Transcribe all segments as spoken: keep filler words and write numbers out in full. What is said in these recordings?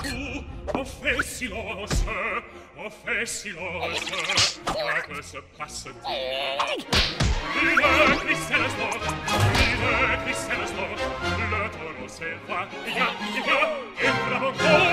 tu, on fait silence, on fait silence, quoi que se passe-t-il? Le cri c'est le sport, le cri c'est le sport, le taureau s'éleva, il y a, il y a, et bravo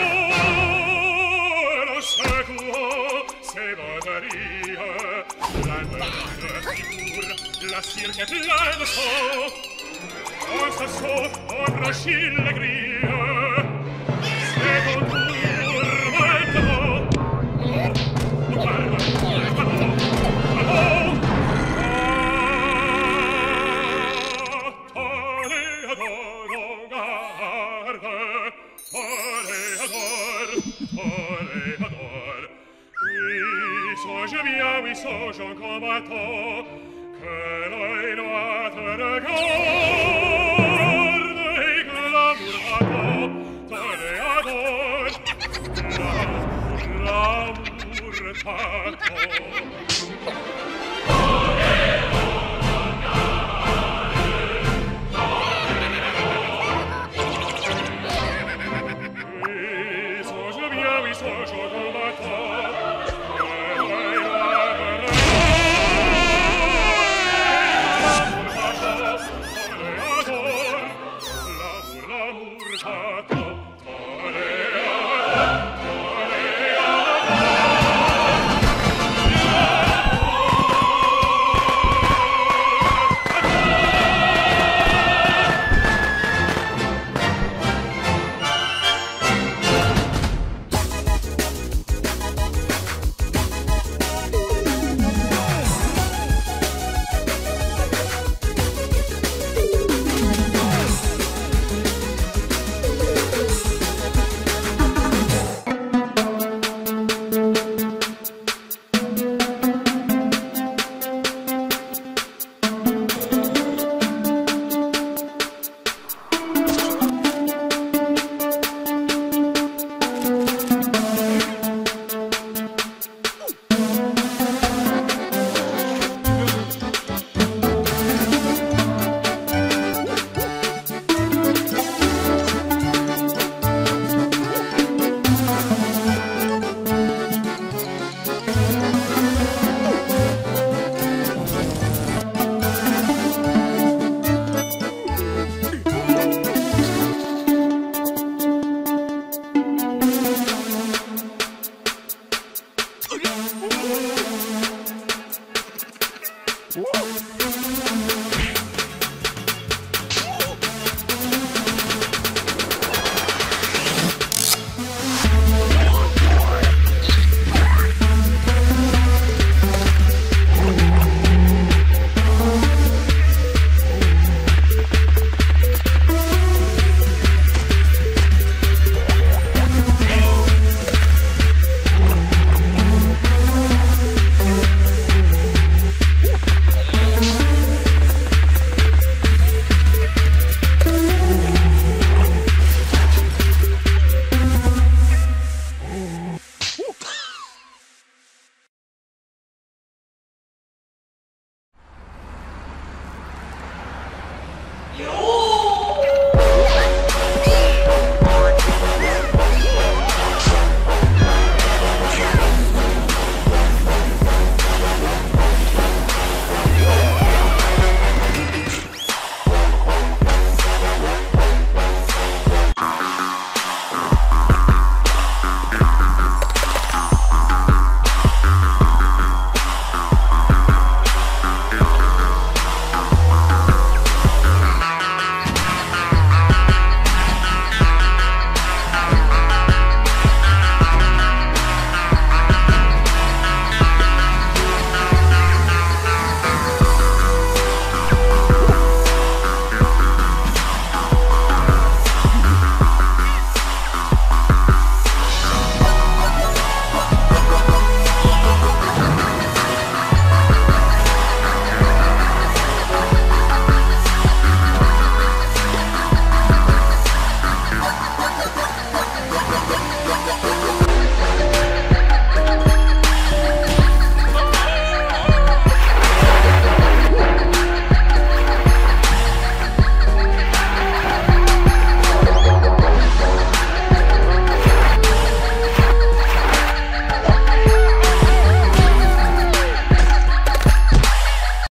encore, secouant ses banderilles, la meule figure, la cirque est pleine de sang, on se sauve, on franchit les grilles, c'est ton tour maintenant. Oh, guarda, guarda, oh, toreador, garde, toreador, toreador. Oui, songe bien, oui, songe en combattant, que l'œil doit te regarder, et que l'amour attend, toreador, l'amour, l'amour t'attend. Oui, songe bien, oui, songe en combattant, que l'œil doit te regarder, l'amour, l'amour t'attend.